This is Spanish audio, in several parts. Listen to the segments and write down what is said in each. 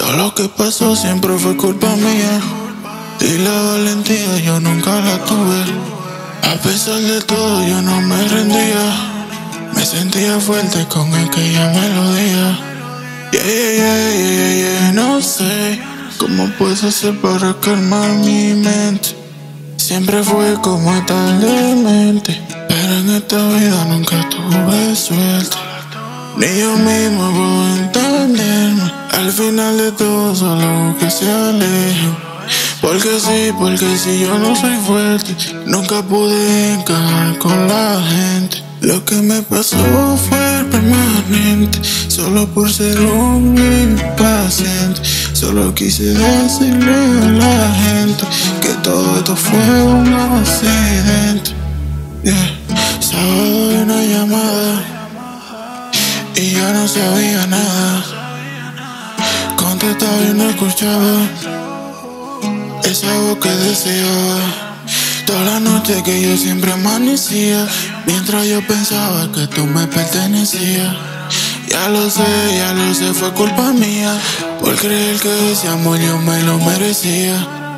Todo lo que pasó siempre fue culpa mía, y la valentía yo nunca la tuve. A pesar de todo yo no me rendía, me sentía fuerte con aquella melodía. No sé cómo puedes hacer para calmar mi mente. Siempre fue como estar demente, pero en esta vida nunca tuve suerte. Ni yo mismo puedo entenderme. Al final de todo solo que se alejen. Porque sí yo no soy fuerte. Nunca pude encajar con la gente. Lo que me pasó fue permanente, solo por ser un impaciente. Solo quise decirle a la gente que todo esto fue un accidente. Sábado de una llamada y yo no sabía nada. Contestaba y no escuchaba esa voz que deseaba. Toda la noche que yo siempre amanecía, mientras yo pensaba que tú me pertenecías. Ya lo sé, fue culpa mía, por creer que ese amor yo me lo merecía.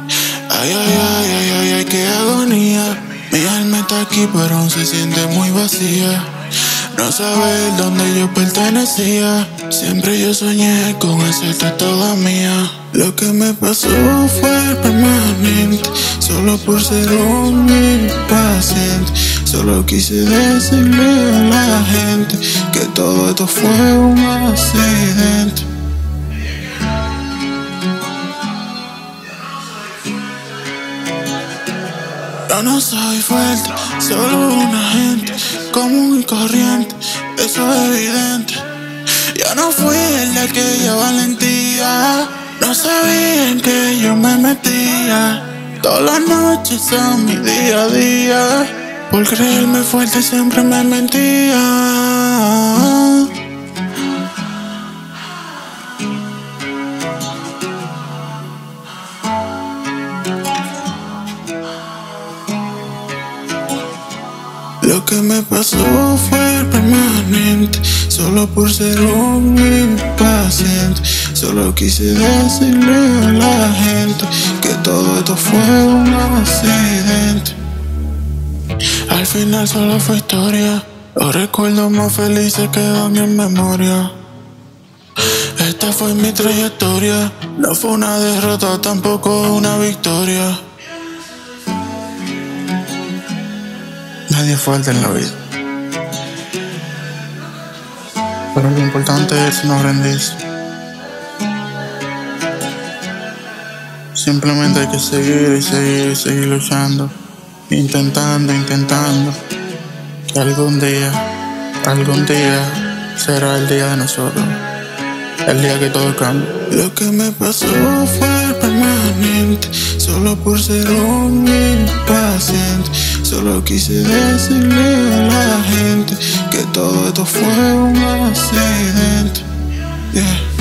Ay, qué agonía. Mi alma está aquí pero aún se siente muy vacía. No saber dónde yo pertenecía. Siempre yo soñé con hacerte toda mía. Lo que me pasó fue permanente, solo por ser un impaciente. Solo quise decirle a la gente que todo esto fue un accidente. Yo no soy fuerte, solo una gente común y corriente, eso es evidente. Yo no fui el de aquella valentía, no sabían que yo me metía. Todas las noches son mi día a día, por creerme fuerte siempre me mentía. Lo que me pasó fue permanente, solo por ser un impaciente. Solo quise decirle a la gente que todo esto fue un accidente. Al final solo fue historia, los recuerdos más felices quedan en memoria. Esta fue mi trayectoria, no fue una derrota, tampoco una victoria. Nadie falta en la vida, pero lo importante es no rendirse. Simplemente hay que seguir luchando, intentando, que algún día será el día de nosotros, el día que todo cambie. Lo que me pasó fue permanente, solo por ser un impaciente. Solo quise decirle a la gente que todo esto fue un accidente.